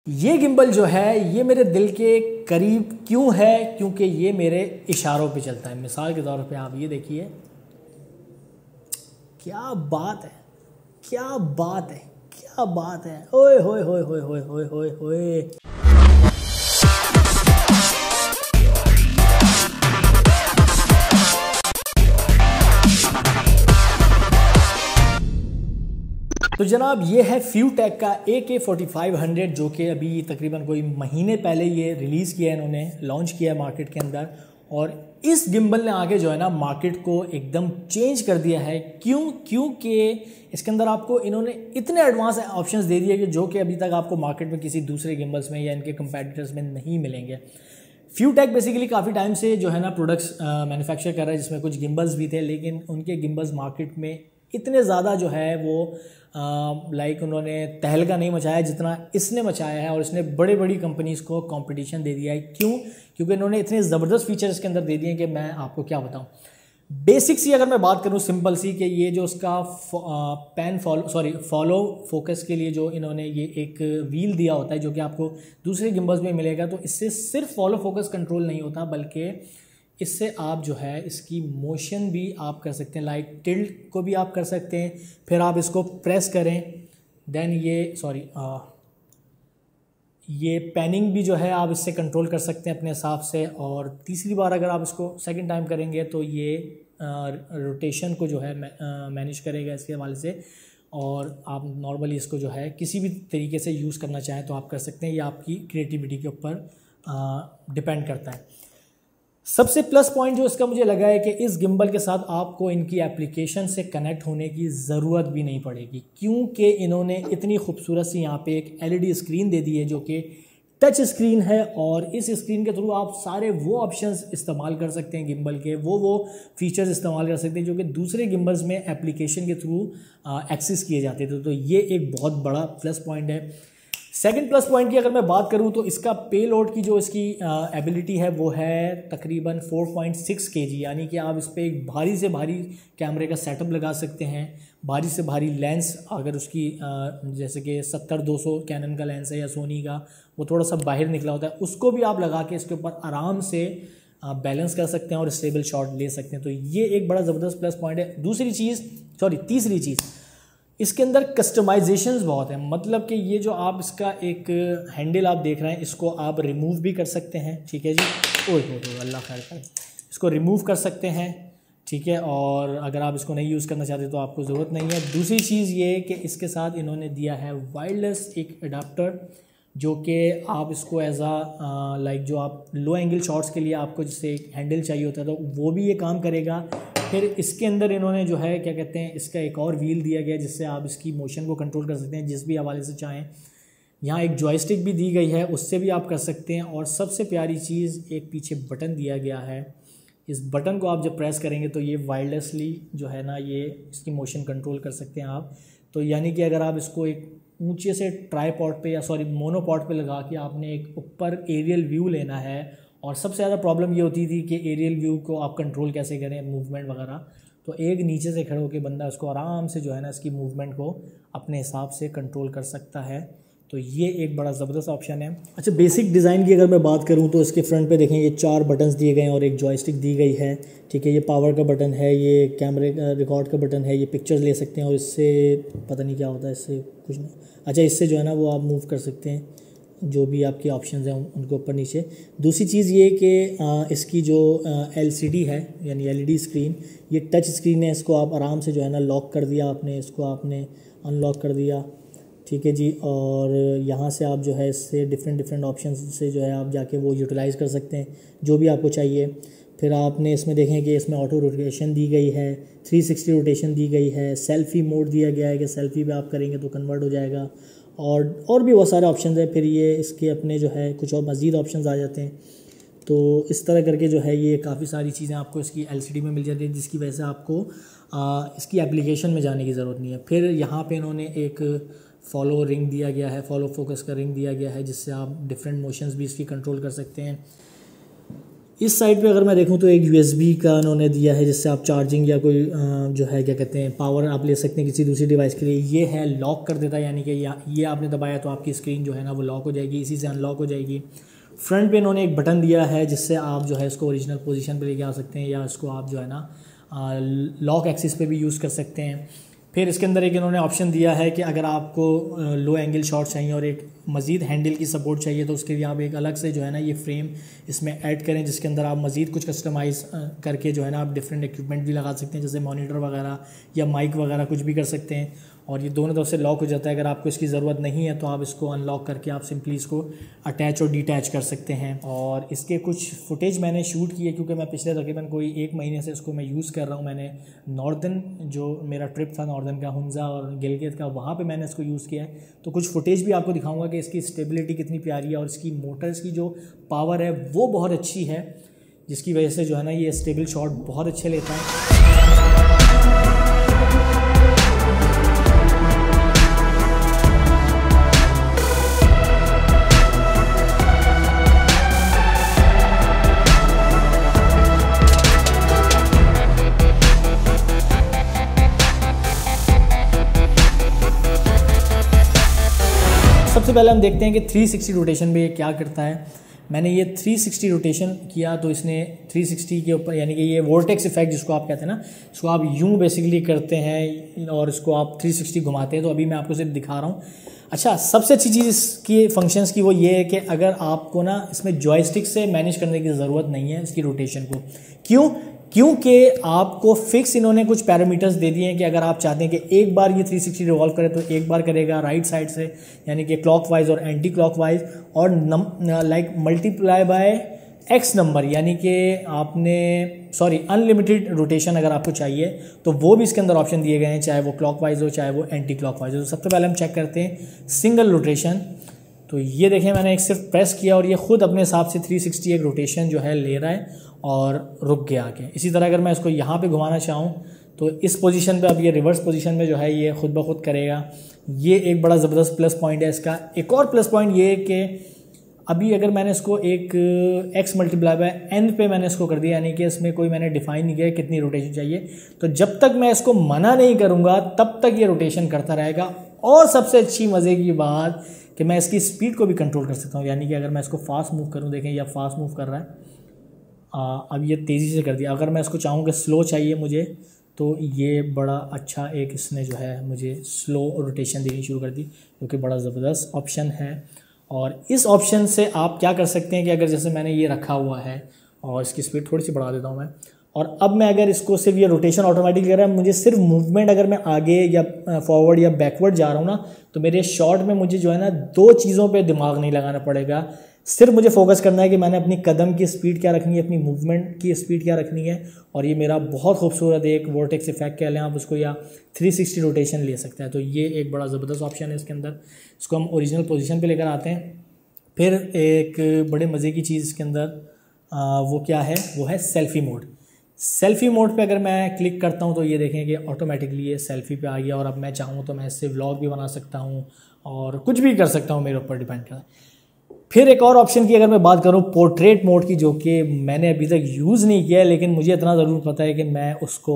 ये गिम्बल जो है ये मेरे दिल के करीब क्यों है, क्योंकि ये मेरे इशारों पे चलता है। मिसाल के तौर पे आप ये देखिए, क्या बात है, क्या बात है, क्या बात है, ओए होए होए होए होए होए होए होए। तो जनाब ये है FeiyuTech का AK4500 जो कि अभी तकरीबन कोई महीने पहले ये रिलीज़ किया है, इन्होंने लॉन्च किया है मार्केट के अंदर। और इस गिम्बल ने आगे जो है ना मार्केट को एकदम चेंज कर दिया है। क्योंकि इसके अंदर आपको इन्होंने इतने एडवांस ऑप्शंस दे दिए कि जो कि अभी तक आपको मार्केट में किसी दूसरे गिम्बल्स में या इनके कंपेटिटर्स में नहीं मिलेंगे। FeiyuTech बेसिकली काफ़ी टाइम से जो है ना प्रोडक्ट्स मैन्युफैक्चर कर रहा है, जिसमें कुछ गिम्बल्स भी थे, लेकिन उनके गिम्बल्स मार्केट में इतने ज़्यादा जो है वो उन्होंने तहलका नहीं मचाया जितना इसने मचाया है। और इसने बड़े बड़ी कंपनीज़ को कंपटीशन दे दिया है। क्योंकि इन्होंने इतने ज़बरदस्त फीचर्स इसके अंदर दे दिए कि मैं आपको क्या बताऊं। बेसिक सी अगर मैं बात करूं, सिंपल सी, कि ये जो उसका फॉलो फोकस के लिए जो इन्होंने ये एक व्हील दिया होता है, जो कि आपको दूसरे गिम्बल्स में मिलेगा, तो इससे सिर्फ फॉलो फोकस कंट्रोल नहीं होता, बल्कि इससे आप जो है इसकी मोशन भी आप कर सकते हैं। लाइक टिल्ट को भी आप कर सकते हैं, फिर आप इसको प्रेस करें, देन ये पैनिंग भी जो है आप इससे कंट्रोल कर सकते हैं अपने हिसाब से। और तीसरी बार अगर आप इसको सेकंड टाइम करेंगे तो ये रोटेशन को जो है मैनेज करेगा इसके हवाले से। और आप नॉर्मली इसको जो है किसी भी तरीके से यूज़ करना चाहें तो आप कर सकते हैं। ये आपकी क्रिएटिविटी के ऊपर डिपेंड करता है। सबसे प्लस पॉइंट जो इसका मुझे लगा है कि इस गिम्बल के साथ आपको इनकी एप्लीकेशन से कनेक्ट होने की ज़रूरत भी नहीं पड़ेगी, क्योंकि इन्होंने इतनी खूबसूरत सी यहाँ पे एक LED स्क्रीन दे दी है जो कि टच स्क्रीन है। और इस स्क्रीन के थ्रू आप सारे वो ऑप्शंस इस्तेमाल कर सकते हैं गिम्बल के, वो फीचर्स इस्तेमाल कर सकते हैं जो कि दूसरे गिम्बल्स में एप्लीकेशन के थ्रू एक्सेस किए जाते थे। तो ये एक बहुत बड़ा प्लस पॉइंट है। सेकंड प्लस पॉइंट की अगर मैं बात करूं तो इसका पे लोड की जो इसकी एबिलिटी है वो है तकरीबन 4.6 kg, यानी कि आप इस पर एक भारी से भारी कैमरे का सेटअप लगा सकते हैं। भारी से भारी लेंस, अगर उसकी जैसे कि 70-200 कैनन का लेंस है या सोनी का, वो थोड़ा सा बाहर निकला होता है, उसको भी आप लगा के इसके ऊपर आराम से बैलेंस कर सकते हैं और स्टेबल शॉट ले सकते हैं। तो ये एक बड़ा ज़बरदस्त प्लस पॉइंट है। तीसरी चीज़, इसके अंदर कस्टमाइजेशंस बहुत हैं। मतलब कि ये जो आप इसका एक हैंडल आप देख रहे हैं, इसको आप रिमूव भी कर सकते हैं, ठीक है जी। ओह अल्लाह खैर करे, इसको रिमूव कर सकते हैं, ठीक है। और अगर आप इसको नहीं यूज़ करना चाहते तो आपको ज़रूरत नहीं है। दूसरी चीज़ ये कि इसके साथ इन्होंने दिया है वायरलेस एक अडाप्टर, जो कि आप इसको एज लाइक जो आप लो एंगल शॉट्स के लिए आपको जिससे एक हैंडल चाहिए होता है तो वो भी ये काम करेगा। फिर इसके अंदर इन्होंने जो है क्या कहते हैं, इसका एक और व्हील दिया गया जिससे आप इसकी मोशन को कंट्रोल कर सकते हैं जिस भी हवाले से चाहें। यहाँ एक जॉयस्टिक भी दी गई है, उससे भी आप कर सकते हैं। और सबसे प्यारी चीज़, एक पीछे बटन दिया गया है। इस बटन को आप जब प्रेस करेंगे तो ये वायरलेसली जो है ना ये इसकी मोशन कंट्रोल कर सकते हैं आप। तो यानी कि अगर आप इसको एक ऊंचे से ट्राईपॉड पे या मोनोपॉड पे लगा के आपने एक ऊपर एरियल व्यू लेना है, और सबसे ज़्यादा प्रॉब्लम ये होती थी कि एरियल व्यू को आप कंट्रोल कैसे करें, मूवमेंट वगैरह, तो एक नीचे से खड़े होकर बंदा उसको आराम से जो है ना इसकी मूवमेंट को अपने हिसाब से कंट्रोल कर सकता है। तो ये एक बड़ा ज़बरदस्त ऑप्शन है। अच्छा, बेसिक डिज़ाइन की अगर मैं बात करूं तो इसके फ्रंट पे देखें ये 4 बटन्स दिए गए हैं और एक जॉयस्टिक दी गई है, ठीक है। ये पावर का बटन है, ये कैमरे का रिकॉर्ड का बटन है, ये पिक्चर्स ले सकते हैं। और इससे पता नहीं क्या होता है, इससे कुछ नहीं, अच्छा इससे जो है ना वो आप मूव कर सकते हैं जो भी आपके ऑप्शंस हैं उनको ऊपर नीचे। दूसरी चीज़ ये कि इसकी जो LCD है यानी LED स्क्रीन, ये टच स्क्रीन है। इसको आप आराम से जो है ना लॉक कर दिया आपने, इसको आपने अनलॉक कर दिया, ठीक है जी। और यहाँ से आप जो है इससे डिफरेंट ऑप्शन से जो है आप जाके वो यूटिलाइज़ कर सकते हैं जो भी आपको चाहिए। फिर आपने इसमें देखें कि इसमें ऑटो रोटेशन दी गई है, 360 रोटेशन दी गई है, सेल्फ़ी मोड दिया गया है कि सेल्फ़ी भी आप करेंगे तो कन्वर्ट हो जाएगा, और भी बहुत सारे ऑप्शन है। फिर ये इसके अपने जो है कुछ और मज़ीद ऑप्शन आ जाते हैं। तो इस तरह करके जो है ये काफ़ी सारी चीज़ें आपको इसकी LCD में मिल जाती है, जिसकी वजह से आपको इसकी एप्लीकेशन में जाने की ज़रूरत नहीं है। फिर यहाँ पे इन्होंने एक फॉलो रिंग दिया गया है, फॉलो फोकस का रिंग दिया गया है, जिससे आप डिफरेंट मोशंस भी इसकी कंट्रोल कर सकते हैं। इस साइड पे अगर मैं देखूं तो एक USB का उन्होंने दिया है जिससे आप चार्जिंग या कोई जो है क्या कहते हैं पावर आप ले सकते हैं किसी दूसरी डिवाइस के लिए। ये है लॉक कर देता है, यानी कि ये आपने दबाया तो आपकी स्क्रीन जो है ना वो लॉक हो जाएगी, इसी से अनलॉक हो जाएगी। फ्रंट पे इन्होंने एक बटन दिया है जिससे आप जो है इसको ओरिजिनल पोजीशन पे लेके आ सकते हैं, या इसको आप जो है ना लॉक एक्सिस पे भी यूज़ कर सकते हैं। फिर इसके अंदर एक इन्होंने ऑप्शन दिया है कि अगर आपको लो एंगल शॉट चाहिए और एक मज़ीद हैंडल की सपोर्ट चाहिए तो उसके लिए आप एक अलग से जो है ना ये फ्रेम इसमें ऐड करें, जिसके अंदर आप मज़ीद कुछ कस्टमाइज़ करके जो है ना आप डिफरेंट इक्विपमेंट भी लगा सकते हैं, जैसे मॉनिटर वगैरह या माइक वगैरह कुछ भी कर सकते हैं। और ये दोनों तरफ से लॉक हो जाता है। अगर आपको इसकी ज़रूरत नहीं है तो आप इसको अनलॉक करके आप सिंपली इसको अटैच और डिटैच कर सकते हैं। और इसके कुछ फुटेज मैंने शूट किए क्योंकि मैं पिछले तकरीबन कोई 1 महीने से इसको मैं यूज़ कर रहा हूँ। मैंने नॉर्दर्न जो मेरा ट्रिप था नॉर्दर्न का हुंजा और गिलगित का, वहाँ पे मैंने इसको यूज़ किया है। तो कुछ फुटेज भी आपको दिखाऊंगा कि इसकी स्टेबिलिटी कितनी प्यारी है और इसकी मोटर्स की जो पावर है वो बहुत अच्छी है, जिसकी वजह से जो है ना ये स्टेबल शॉट बहुत अच्छे लेता है। सबसे पहले हम देखते हैं कि 360 रोटेशन में ये क्या करता है। मैंने ये 360 रोटेशन किया तो इसने 360 के ऊपर, यानी कि ये वोर्टेक्स इफेक्ट जिसको आप कहते हैं ना, इसको आप यूं बेसिकली करते हैं और इसको आप 360 घुमाते हैं। तो अभी मैं आपको सिर्फ दिखा रहा हूँ। अच्छा, सबसे अच्छी चीज़ इसकी फंक्शंस की वो ये है कि अगर आपको ना इसमें जॉयस्टिक से मैनेज करने की ज़रूरत नहीं है इसकी रोटेशन को। क्योंकि आपको फिक्स इन्होंने कुछ पैरामीटर्स दे दिए हैं कि अगर आप चाहते हैं कि एक बार ये 360 रिवॉल्व करे तो एक बार करेगा राइट साइड से, यानी कि क्लॉकवाइज और एंटी क्लॉकवाइज, और like multiply by X number, यानी कि आपने अनलिमिटेड रोटेशन अगर आपको चाहिए तो वो भी इसके अंदर ऑप्शन दिए गए हैं, चाहे वो क्लॉकवाइज हो चाहे वो एंटी क्लॉकवाइज हो। तो सबसे पहले हम चेक करते हैं सिंगल रोटेशन। तो ये देखें, मैंने एक सिर्फ प्रेस किया और ये खुद अपने हिसाब से 360 एक रोटेशन जो है ले रहा है और रुक गया आके। इसी तरह अगर मैं इसको यहाँ पे घुमाना चाहूँ तो इस पोजीशन पे, अब ये रिवर्स पोजीशन में जो है ये खुद ब खुद करेगा। ये एक बड़ा ज़बरदस्त प्लस पॉइंट है इसका। एक और प्लस पॉइंट ये कि अभी अगर मैंने इसको एक x मल्टीप्लाई बाय n पे मैंने इसको कर दिया, यानी कि इसमें कोई मैंने डिफाइन नहीं किया कितनी रोटेशन चाहिए, तो जब तक मैं इसको मना नहीं करूँगा तब तक ये रोटेशन करता रहेगा। और सबसे अच्छी मज़े की बात कि मैं इसकी स्पीड को भी कंट्रोल कर सकता हूँ, यानी कि अगर मैं इसको फास्ट मूव करूँ, देखें यह फास्ट मूव कर रहा है, अब ये तेज़ी से कर दिया। अगर मैं इसको चाहूँ कि स्लो चाहिए मुझे तो ये बड़ा अच्छा एक इसने जो है मुझे स्लो रोटेशन देनी शुरू कर दी, जो कि बड़ा ज़बरदस्त ऑप्शन है। और इस ऑप्शन से आप क्या कर सकते हैं कि अगर जैसे मैंने ये रखा हुआ है और इसकी स्पीड थोड़ी सी बढ़ा देता हूँ मैं, और अब मैं अगर इसको सिर्फ ये रोटेशन ऑटोमेटिक कर रहा है, मुझे सिर्फ मूवमेंट अगर मैं आगे या फॉरवर्ड या बैकवर्ड जा रहा हूँ ना, तो मेरे शॉट में मुझे जो है ना 2 चीज़ों पे दिमाग नहीं लगाना पड़ेगा। सिर्फ मुझे फोकस करना है कि मैंने अपनी कदम की स्पीड क्या रखनी है, अपनी मूवमेंट की स्पीड क्या रखनी है। और ये मेरा बहुत खूबसूरत एक वोर्टेक्स इफेक्ट कह लें आप उसको, या 360 रोटेशन ले सकता है। तो ये एक बड़ा ज़बरदस्त ऑप्शन है इसके अंदर। इसको हम ओरिजिनल पोजीशन पे लेकर आते हैं। फिर एक बड़े मज़े की चीज़ इसके अंदर वो क्या है, वो है सेल्फ़ी मोड। सेल्फ़ी मोड पे अगर मैं क्लिक करता हूँ तो ये देखें कि ऑटोमेटिकली ये सेल्फ़ी पे आ गया। और अब मैं चाहूँ तो मैं इससे व्लॉग भी बना सकता हूँ और कुछ भी कर सकता हूँ, मेरे ऊपर डिपेंड करता है। फिर एक और ऑप्शन की अगर मैं बात करूँ पोर्ट्रेट मोड की, जो कि मैंने अभी तक यूज़ नहीं किया है, लेकिन मुझे इतना ज़रूर पता है कि मैं उसको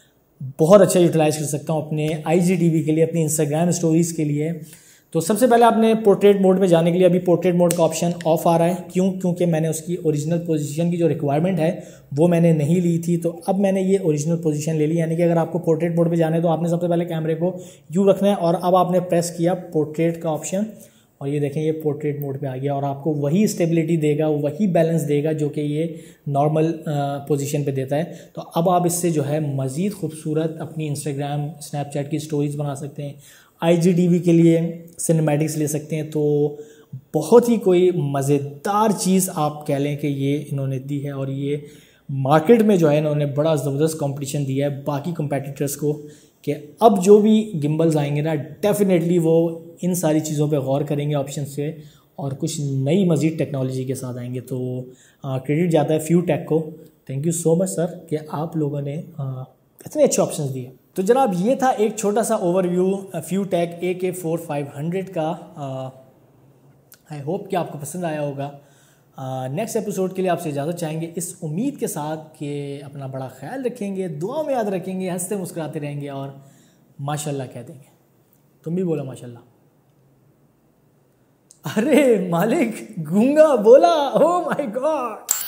बहुत अच्छा यूटिलाइज़ कर सकता हूँ अपने IGTV के लिए, अपनी इंस्टाग्राम स्टोरीज़ के लिए। तो सबसे पहले आपने पोर्ट्रेट मोड में जाने के लिए, अभी पोर्ट्रेट मोड का ऑप्शन ऑफ आ रहा है। क्योंकि मैंने उसकी ओरिजिनल पोजीशन की जो रिक्वायरमेंट है वो मैंने नहीं ली थी, तो अब मैंने ये ओरिजिनल पोजीशन ले ली। यानी कि अगर आपको पोर्ट्रेट मोड में जाना है तो आपने सबसे पहले कैमरे को यूँ रखना है और अब आपने प्रेस किया पोर्ट्रेट का ऑप्शन और ये देखें ये पोर्ट्रेट मोड पे आ गया और आपको वही स्टेबिलिटी देगा, वही बैलेंस देगा जो कि ये नॉर्मल पोजीशन पे देता है। तो अब आप इससे जो है मज़ीद खूबसूरत अपनी इंस्टाग्राम स्नैपचैट की स्टोरीज़ बना सकते हैं, IGTV के लिए सिनेमैटिक्स ले सकते हैं। तो बहुत ही कोई मज़ेदार चीज़ आप कह लें कि ये इन्होंने दी है। और ये मार्केट में जो है इन्होंने बड़ा ज़बरदस्त कंपटीशन दिया है बाकी कंपेटिटर्स को कि अब जो भी गिम्बल्स आएंगे ना, डेफिनेटली वो इन सारी चीज़ों पे गौर करेंगे ऑप्शन से और कुछ नई मज़ीद टेक्नोलॉजी के साथ आएंगे। तो क्रेडिट जाता है FeiyuTech को। Thank you so much sir कि आप लोगों ने इतने अच्छे ऑप्शंस दिए। तो जनाब ये था एक छोटा सा ओवरव्यू FeiyuTech AK4500 का। आई होप कि आपको पसंद आया होगा। नेक्स्ट एपिसोड के लिए आपसे इजाज़त चाहेंगे इस उम्मीद के साथ कि अपना बड़ा ख्याल रखेंगे, दुआ में याद रखेंगे, हंसते मुस्कुराते रहेंगे और माशाल्लाह कह देंगे। तुम भी बोलो माशाल्लाह। अरे मालिक गूंगा बोला, ओ माय गॉड।